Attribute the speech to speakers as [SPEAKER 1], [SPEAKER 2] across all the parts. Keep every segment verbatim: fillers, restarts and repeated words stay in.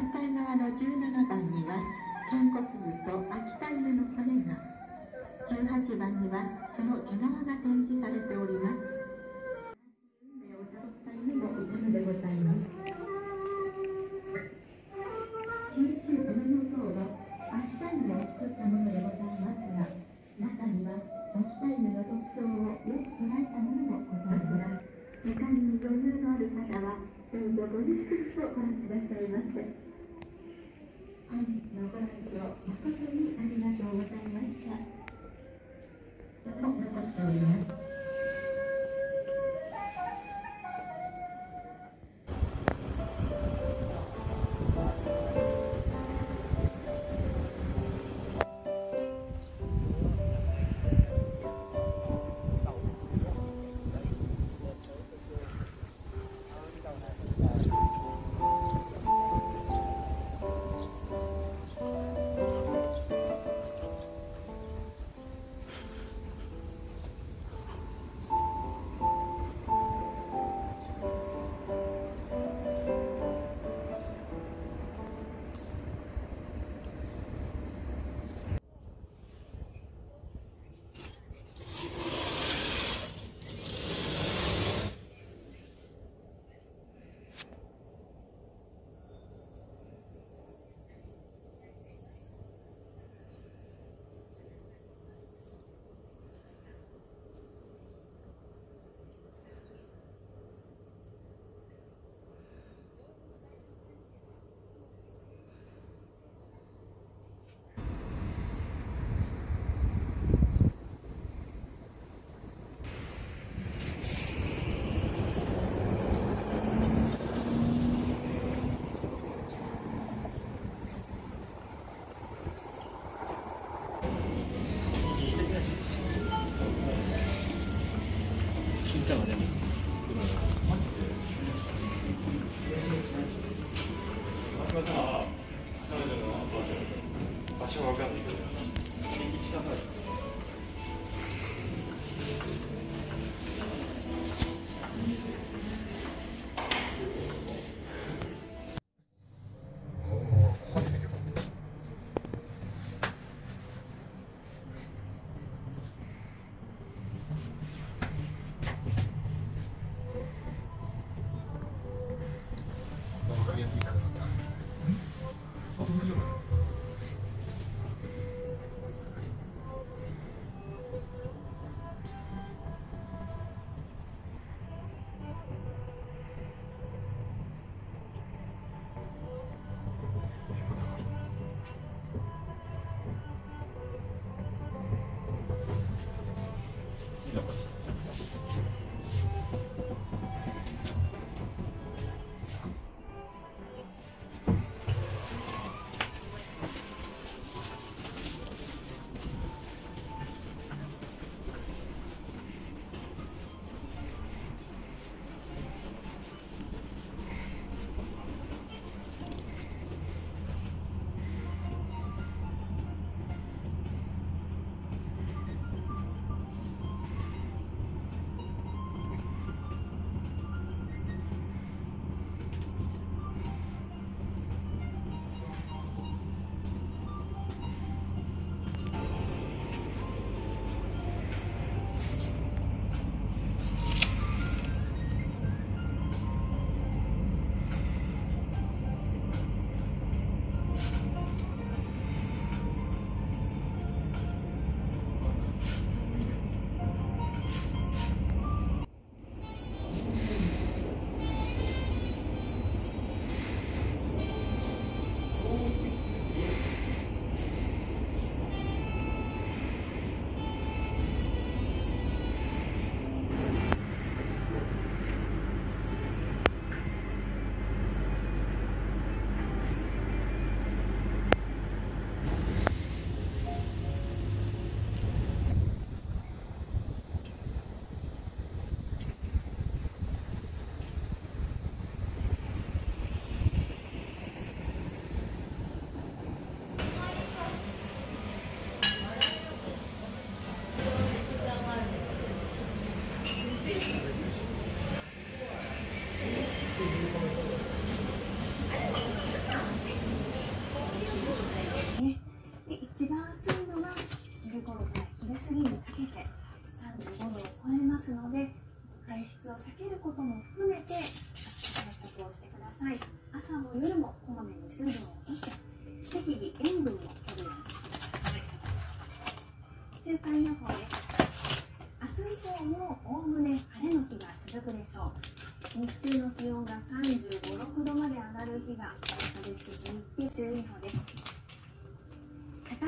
[SPEAKER 1] 反対側のじゅうななばんには肩骨図と秋田犬の骨が、じゅうはちばんにはその毛皮が展示されております。運命をたどった犬もいたのでございます。じゅうきゅうこの像は秋田犬を作ったものでございますが、中には秋田犬の特徴をよく捉えたものもございます。時間に余裕のある方はどうぞごゆっくりとご覧くださいませ。本日のご来場誠にありがとうございました。と残っております。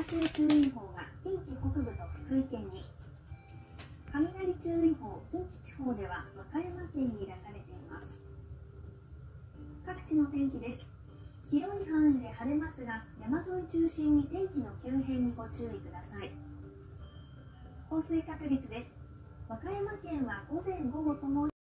[SPEAKER 2] 潮注意報が近畿北部と福井県に、雷注意報、近畿地方では和歌山県に出されています。各地の天気です。広い範囲で晴れますが、山沿い中心に天気の急変にご注意ください。降水確率です。和歌山県は午前午後とも